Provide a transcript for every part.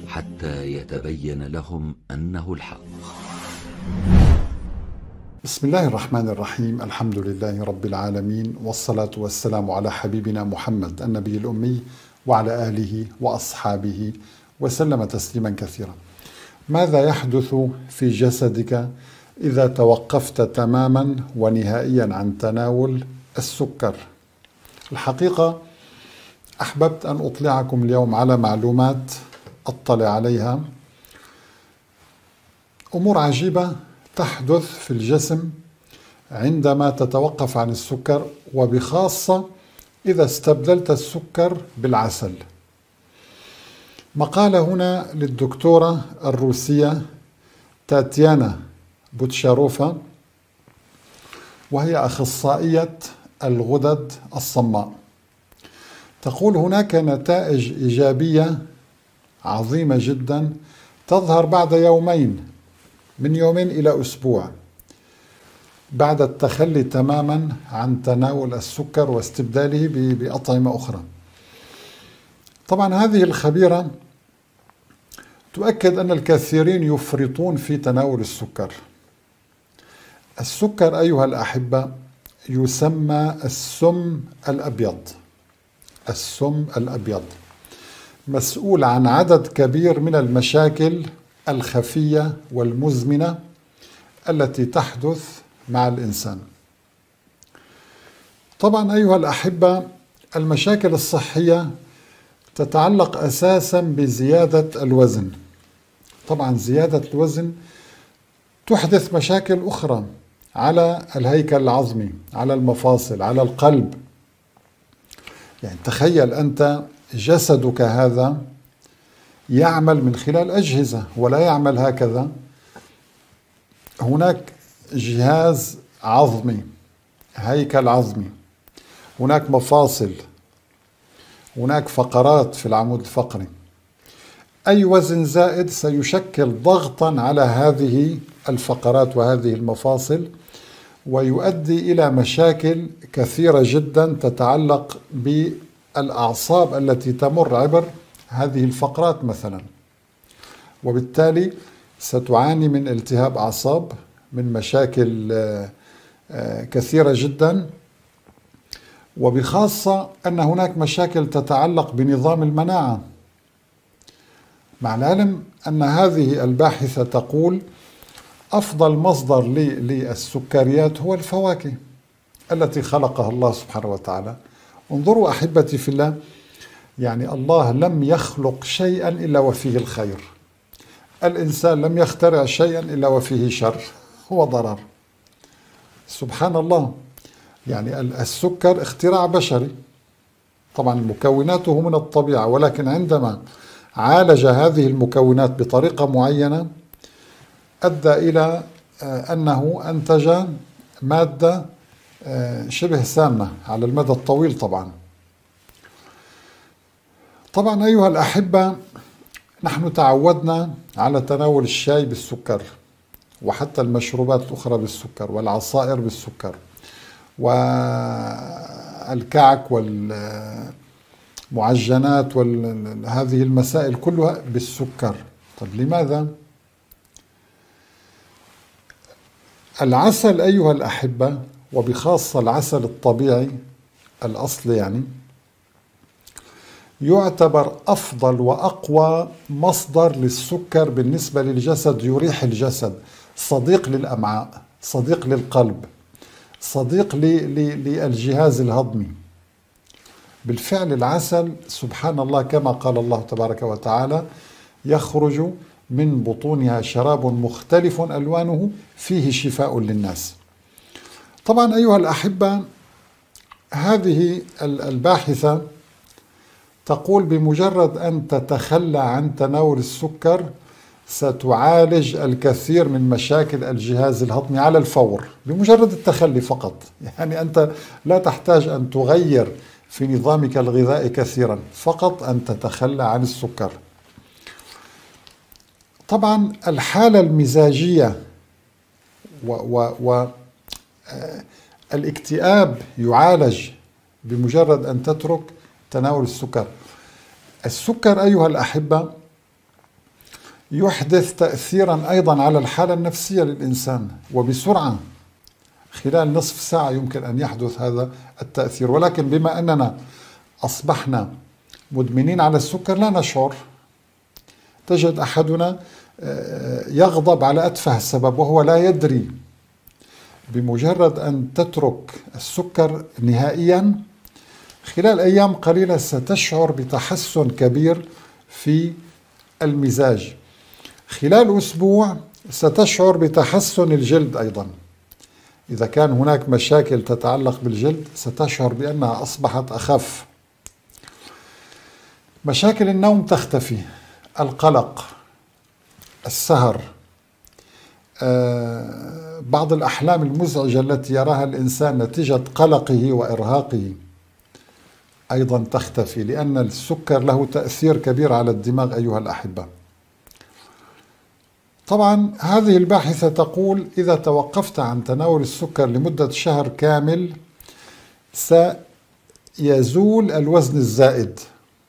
حتى يتبين لهم أنه الحق. بسم الله الرحمن الرحيم. الحمد لله رب العالمين، والصلاة والسلام على حبيبنا محمد النبي الأمي وعلى آله وأصحابه وسلم تسليما كثيرا. ماذا يحدث في جسدك إذا توقفت تماما ونهائيا عن تناول السكر؟ الحقيقة أحببت أن أطلعكم اليوم على معلومات أطلع عليها، أمور عجيبة تحدث في الجسم عندما تتوقف عن السكر، وبخاصة إذا استبدلت السكر بالعسل. مقالة هنا للدكتورة الروسية تاتيانا بوتشاروفا، وهي أخصائية الغدد الصماء. تقول هناك نتائج إيجابية عظيمة جدا تظهر بعد يومين، من يومين إلى أسبوع، بعد التخلي تماما عن تناول السكر واستبداله بأطعمة أخرى. طبعا هذه الخبيرة تؤكد أن الكثيرين يفرطون في تناول السكر. السكر أيها الأحبة يسمى السم الأبيض. السم الأبيض مسؤول عن عدد كبير من المشاكل الخفية والمزمنة التي تحدث مع الإنسان. طبعا أيها الأحبة، المشاكل الصحية تتعلق أساسا بزيادة الوزن. طبعا زيادة الوزن تحدث مشاكل أخرى على الهيكل العظمي، على المفاصل، على القلب. يعني تخيل أنت جسدك هذا يعمل من خلال أجهزة ولا يعمل هكذا. هناك جهاز عظمي، هيكل عظمي، هناك مفاصل، هناك فقرات في العمود الفقري. أي وزن زائد سيشكل ضغطا على هذه الفقرات وهذه المفاصل، ويؤدي إلى مشاكل كثيرة جدا تتعلق بالأعصاب التي تمر عبر هذه الفقرات مثلا، وبالتالي ستعاني من التهاب أعصاب، من مشاكل كثيرة جدا، وبخاصة أن هناك مشاكل تتعلق بنظام المناعة. مع العلم أن هذه الباحثة تقول أفضل مصدر للسكريات هو الفواكه التي خلقها الله سبحانه وتعالى. انظروا أحبتي في الله، يعني الله لم يخلق شيئا إلا وفيه الخير. الإنسان لم يخترع شيئا إلا وفيه شر وضرر. سبحان الله، يعني السكر اختراع بشري، طبعا مكوناته من الطبيعة، ولكن عندما عالج هذه المكونات بطريقة معينة أدى إلى أنه أنتج مادة شبه سامة على المدى الطويل. طبعا أيها الأحبة، نحن تعودنا على تناول الشاي بالسكر، وحتى المشروبات الأخرى بالسكر، والعصائر بالسكر، والكعك والمعجنات وهذه المسائل كلها بالسكر. طب لماذا؟ العسل أيها الأحبة، وبخاصة العسل الطبيعي الأصلي، يعني يعتبر أفضل وأقوى مصدر للسكر بالنسبة للجسد. يريح الجسد، صديق للأمعاء، صديق للقلب، صديق للجهاز الهضمي. بالفعل العسل سبحان الله كما قال الله تبارك وتعالى: يخرج من بطونها شراب مختلف ألوانه فيه شفاء للناس. طبعا أيها الأحبة، هذه الباحثة تقول بمجرد أن تتخلى عن تناول السكر ستعالج الكثير من مشاكل الجهاز الهضمي على الفور، بمجرد التخلي فقط. يعني أنت لا تحتاج أن تغير في نظامك الغذائي كثيرا، فقط أن تتخلى عن السكر. طبعا الحالة المزاجية والاكتئاب يعالج بمجرد أن تترك تناول السكر. السكر أيها الأحبة يحدث تأثيرا أيضا على الحالة النفسية للإنسان، وبسرعة خلال نصف ساعة يمكن أن يحدث هذا التأثير. ولكن بما أننا أصبحنا مدمنين على السكر لا نشعر. تجد أحدنا يغضب على أتفه سبب وهو لا يدري. بمجرد أن تترك السكر نهائيا خلال أيام قليلة ستشعر بتحسن كبير في المزاج. خلال أسبوع ستشعر بتحسن الجلد أيضا. إذا كان هناك مشاكل تتعلق بالجلد ستشعر بأنها أصبحت أخف. مشاكل النوم تختفي، القلق، السهر، بعض الأحلام المزعجة التي يراها الإنسان نتيجة قلقه وإرهاقه أيضا تختفي، لأن السكر له تأثير كبير على الدماغ أيها الأحبة. طبعا هذه الباحثة تقول إذا توقفت عن تناول السكر لمدة شهر كامل سيزول الوزن الزائد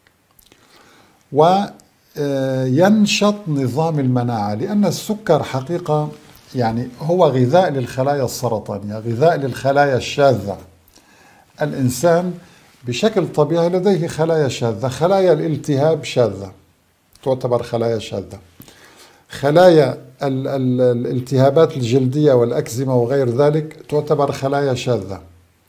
وينشط نظام المناعة، لأن السكر حقيقة يعني هو غذاء للخلايا السرطانية، غذاء للخلايا الشاذة. الإنسان بشكل طبيعي لديه خلايا شاذة، خلايا الالتهاب شاذة تعتبر خلايا شاذة، خلايا الالتهابات الجلدية والأكزيما وغير ذلك تعتبر خلايا شاذة.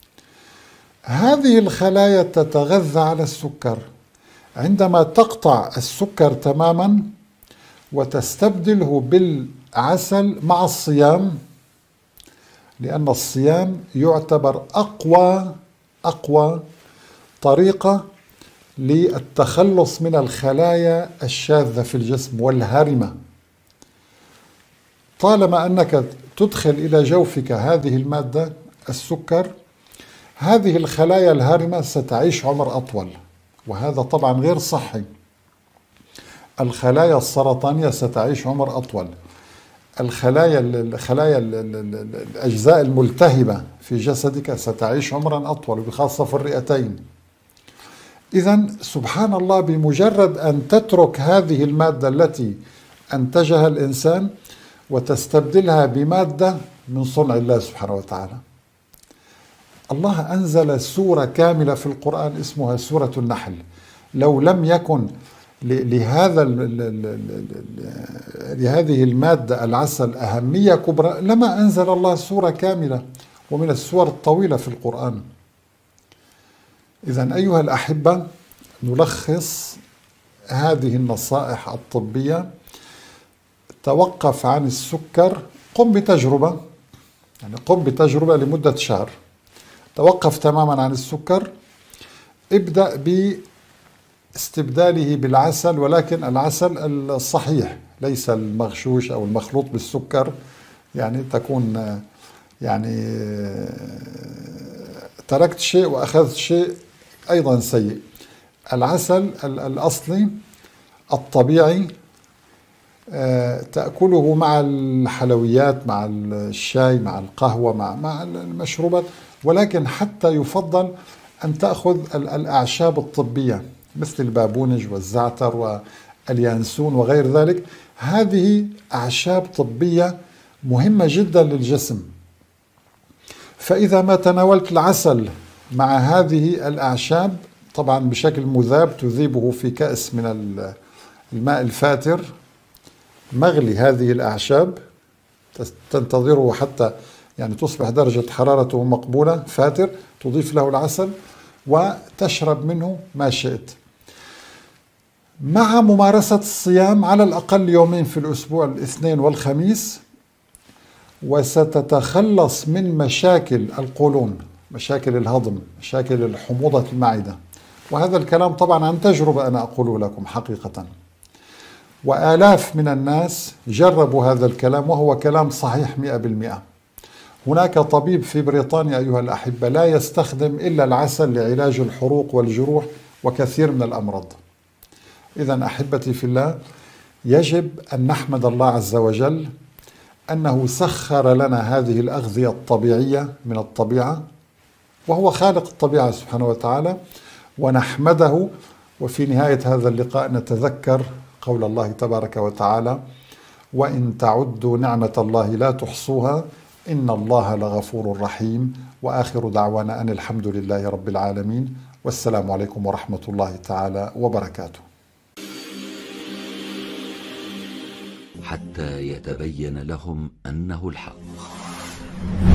هذه الخلايا تتغذى على السكر. عندما تقطع السكر تماما وتستبدله بالعسل مع الصيام، لأن الصيام يعتبر أقوى طريقة للتخلص من الخلايا الشاذة في الجسم والهرمة. طالما أنك تدخل إلى جوفك هذه المادة السكر، هذه الخلايا الهارمة ستعيش عمر أطول، وهذا طبعا غير صحي. الخلايا السرطانية ستعيش عمر أطول، الخلايا الأجزاء الملتهبة في جسدك ستعيش عمرا أطول، وبخاصة في الرئتين. إذن سبحان الله، بمجرد أن تترك هذه المادة التي أنتجها الإنسان وتستبدلها بمادة من صنع الله سبحانه وتعالى. الله أنزل سورة كاملة في القرآن اسمها سورة النحل. لو لم يكن لهذه المادة العسل أهمية كبرى لما أنزل الله سورة كاملة، ومن السور الطويلة في القرآن. إذن أيها الأحبة، نلخص هذه النصائح الطبية: توقف عن السكر، قم بتجربة، يعني قم بتجربة لمدة شهر، توقف تماما عن السكر، ابدأ باستبداله بالعسل، ولكن العسل الصحيح ليس المغشوش أو المخلوط بالسكر، يعني تكون يعني تركت شيء وأخذت شيء أيضا سيء. العسل الأصلي الطبيعي تأكله مع الحلويات، مع الشاي، مع القهوة، مع المشروبات، ولكن حتى يفضل أن تأخذ الأعشاب الطبية مثل البابونج والزعتر واليانسون وغير ذلك. هذه أعشاب طبية مهمة جدا للجسم. فإذا ما تناولت العسل مع هذه الأعشاب، طبعا بشكل مذاب، تذيبه في كأس من الماء الفاتر، مغلي هذه الأعشاب، تنتظره حتى يعني تصبح درجة حرارته مقبولة، فاتر، تضيف له العسل وتشرب منه ما شئت، مع ممارسة الصيام على الأقل يومين في الأسبوع، الاثنين والخميس، وستتخلص من مشاكل القولون، مشاكل الهضم، مشاكل الحموضة المعدة. وهذا الكلام طبعا عن تجربة أنا أقوله لكم حقيقة، وآلاف من الناس جربوا هذا الكلام وهو كلام صحيح 100%. هناك طبيب في بريطانيا أيها الأحبة لا يستخدم إلا العسل لعلاج الحروق والجروح وكثير من الأمراض. إذن أحبتي في الله، يجب أن نحمد الله عز وجل أنه سخر لنا هذه الأغذية الطبيعية من الطبيعة، وهو خالق الطبيعة سبحانه وتعالى، ونحمده. وفي نهاية هذا اللقاء نتذكر قول الله تبارك وتعالى: وإن تعدوا نعمة الله لا تحصوها إن الله لغفور رحيم. وآخر دعوانا أن الحمد لله رب العالمين، والسلام عليكم ورحمة الله تعالى وبركاته. حتى يتبين لهم أنه الحق.